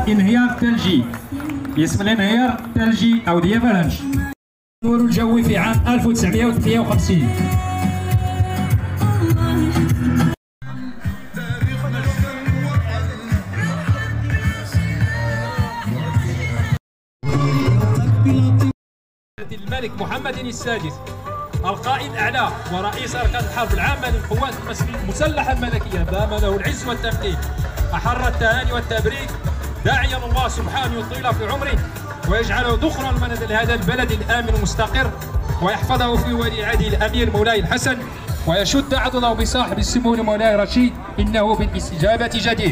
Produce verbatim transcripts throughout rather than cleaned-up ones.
انهيار ثلجي، اسم الانهيار الثلجي او دي افالانش. النور الجوي في عام ألف وتسعمائة وثمانية وخمسين. الملك محمد السادس القائد الأعلى ورئيس أركان الحرب العامة للقوات المسلحة الملكية دام له العز والتمكين، أحر التهاني والتبريك داعيا الله سبحانه يطيل في عمره ويجعله ذخرا المند لهذا البلد الآمن المستقر، ويحفظه في ولي عهده الأمير مولاي الحسن، ويشد عضده بصاحب السمو مولاي رشيد، إنه بالاستجابة جدير.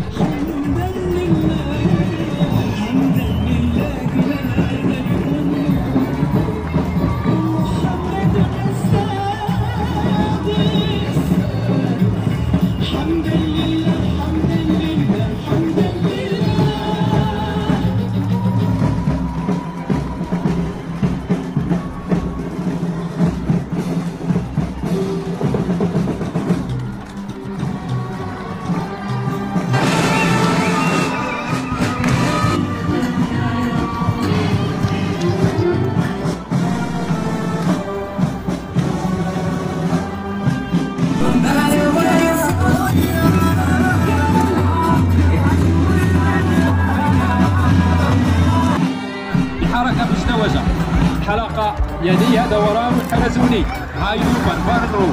حركة مزدوجة، حلقة يديها دوران حلزوني عايوبا بارنرو.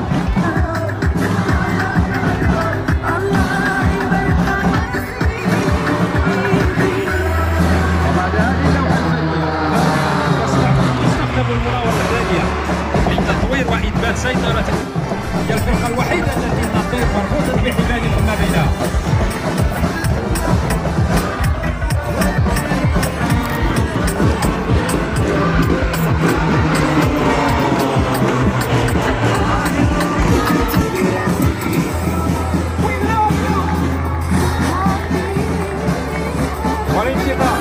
وبعد هذه اللوحة الفنية يستخدم المراوغة الثانية لتطوير وإثبات سيطرة. هي الفرقة الوحيدة التي تطير مربوطة بحبال النابلة. والانتقال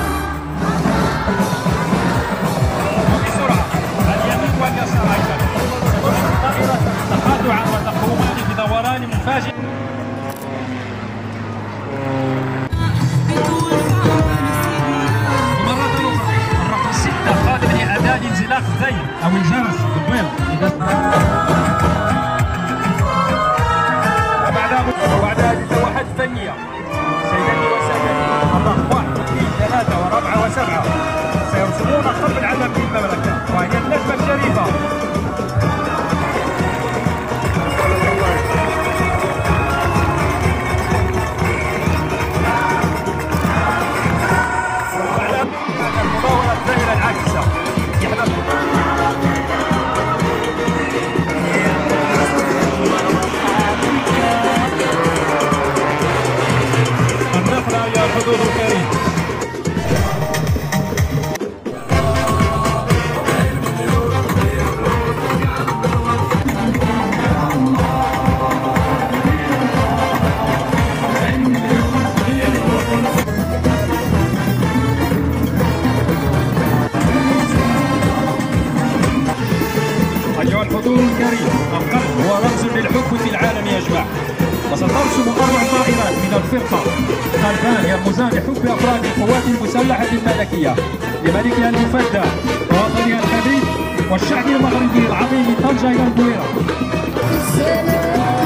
وبسرعة اليمين واليسار أيضا. الطائرة تخادعا وتقومان بدوران مفاجئ. مرة أخرى الرقم ستة خادم لأداء انزلاق الذيل أو الجرس بالبيض. وبعد هذه اللوحات الفنية سيداتي وسادتي، الرقم واحد واثنين ثلاثة ورابعة وسبعة سيرسمون خط العلم في المملكة، وهي النجمة الشريفة. المداورة الثانية العاكسة يحدث النقلة يا الحضور الكريم. أيها الحضور الكريم، القلب هو رمز للحب في العالم يجمع، وسترسم أربع طائرات من الفرقة خلفان يرمزان لحب أفراد القوات المسلحة الملكية لملكها المفدى ووطنها الحبيب والشعب المغربي العظيم من طنجة إلى البويرة.